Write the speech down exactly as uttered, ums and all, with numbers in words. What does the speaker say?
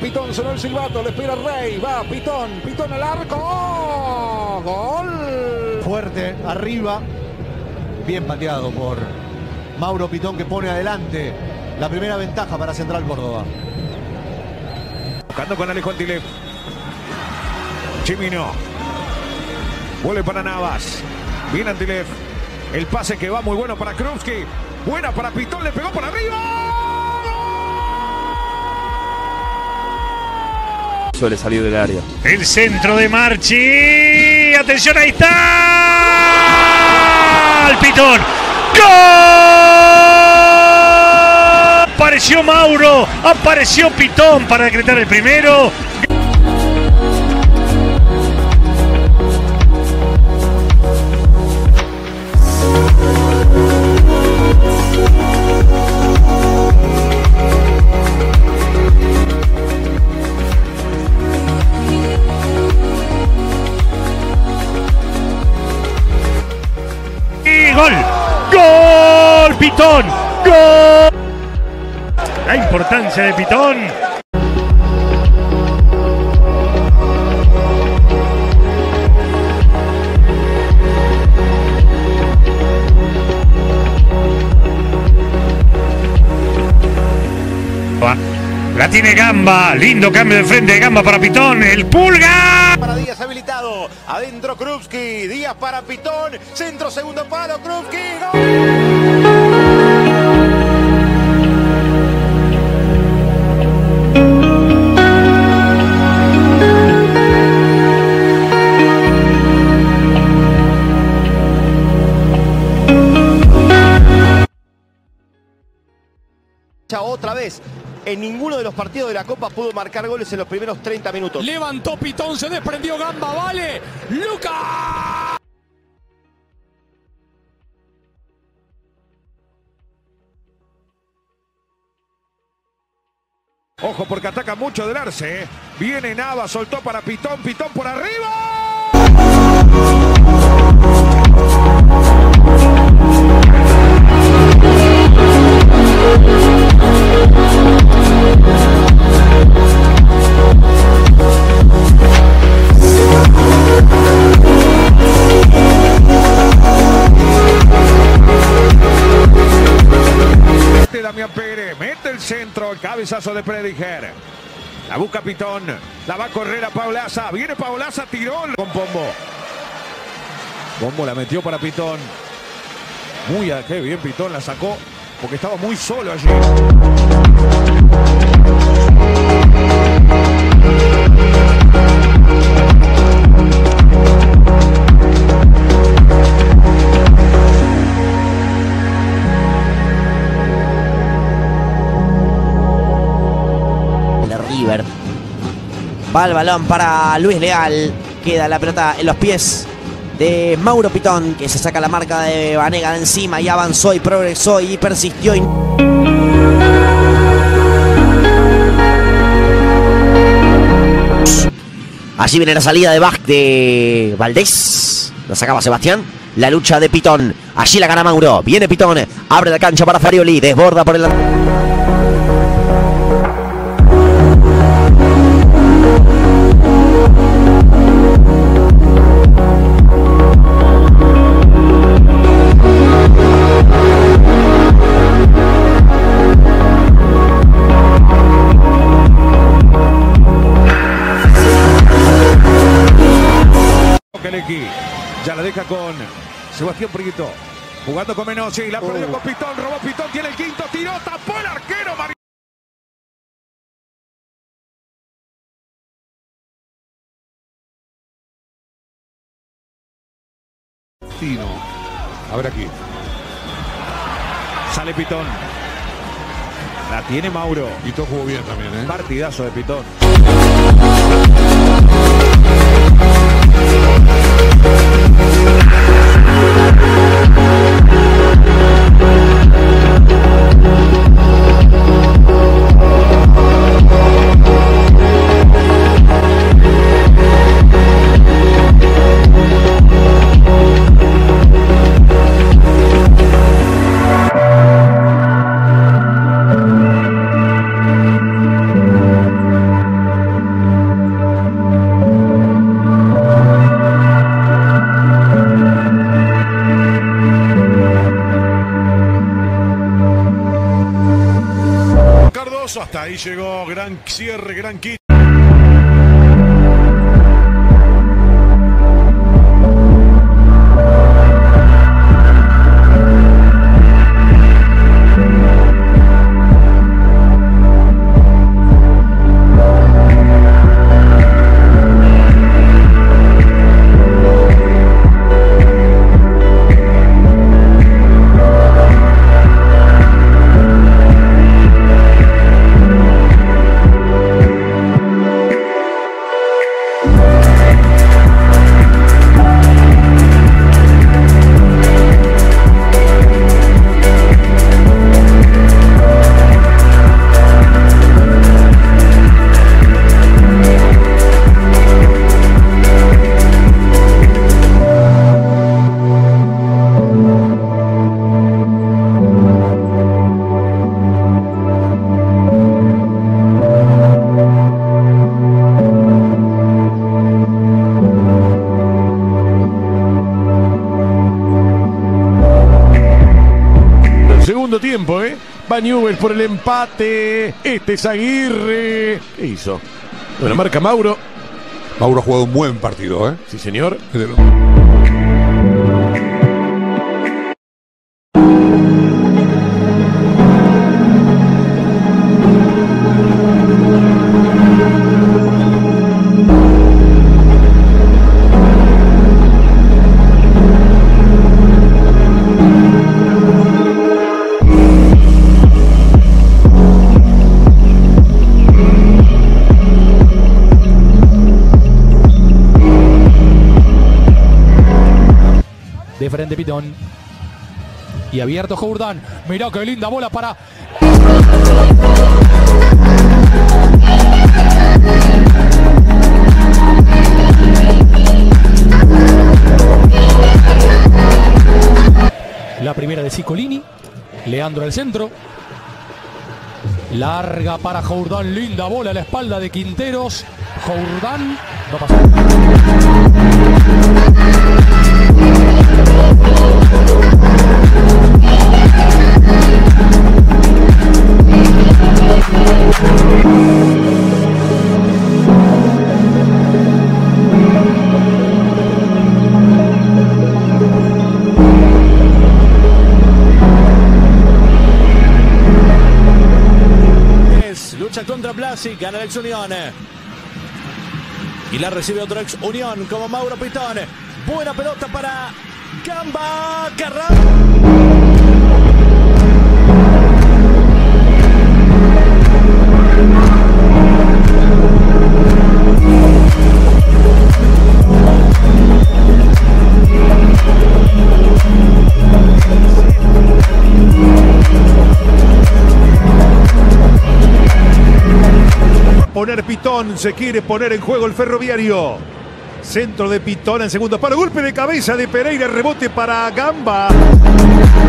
Pitón, sonó el silbato, le espera Rey, va Pitón, Pitón al arco, ¡oh! Gol. Fuerte, arriba, bien pateado por Mauro Pitón, que pone adelante la primera ventaja para Central Córdoba. Buscando con Alejo Antilef. Chimino. Vuelve para Navas. Bien Antilef. El pase que va muy bueno para Krupski. Buena para Pitón, le pegó por arriba. Suele salir del área. El centro de Marchi. Atención, ahí está. El Pitón. ¡Gol! Apareció Mauro. Apareció Pitón para decretar el primero. ¡Gol! ¡Gol! ¡Pitón! ¡Gol! La importancia de Pitón. La tiene Gamba. Lindo cambio de frente de Gamba para Pitón. El Pulga. Para Díaz habilitado. Adentro Krupski. Díaz para Pitón. Centro, segundo palo. Krupski. Otra vez, en ninguno de los partidos de la Copa pudo marcar goles en los primeros treinta minutos. Levantó Pitón, se desprendió Gamba, vale. ¡Lucas! Ojo porque ataca mucho del Arce. ¿eh? Viene Navas, soltó para Pitón, Pitón por arriba. Damián Pérez, mete el centro, el cabezazo de Prediger. La busca Pitón, la va a correr a Paulaza, viene Paulaza, tiró con Pombo. Pombo la metió para Pitón. Muy a, qué bien Pitón la sacó, porque estaba muy solo allí. Va el balón para Luis Leal. Queda la pelota en los pies de Mauro Pitón, que se saca la marca de Vanega de encima y avanzó y progresó y persistió. Y... allí viene la salida de Bach de Valdés. La sacaba Sebastián. La lucha de Pitón. Allí la gana Mauro. Viene Pitón. Abre la cancha para Farioli. Desborda por el... Ya la deja con Sebastián Prieto. Jugando con Menossi. La perdió con Pitón. Robó Pitón. Tiene el quinto. Tiró. Tapó el arquero. Tino. A ver aquí. Sale Pitón. La tiene Mauro. Pitón jugó bien también, ¿eh? Partidazo de Pitón. Hasta ahí llegó, gran cierre, gran kit. Segundo tiempo, ¿eh? Va Newell's por el empate. Este es Aguirre. ¿Qué hizo? Bueno, marca Mauro. Mauro ha jugado un buen partido, ¿eh? Sí, señor. De frente Pitón. Y abierto Jourdan. Mirá qué linda bola para... La primera de Ciccolini. Leandro al centro. Larga para Jourdan. Linda bola a la espalda de Quinteros. Jourdan. No pasó. Lucha contra Blasi, gana el ex Unión. Y la recibe otro ex Unión como Mauro Pitón. Buena pelota para Gamba Carrán. Poner Pitón, se quiere poner en juego el Ferroviario. Centro de Pitón en segundo palo, golpe de cabeza de Pereira, rebote para Gamba.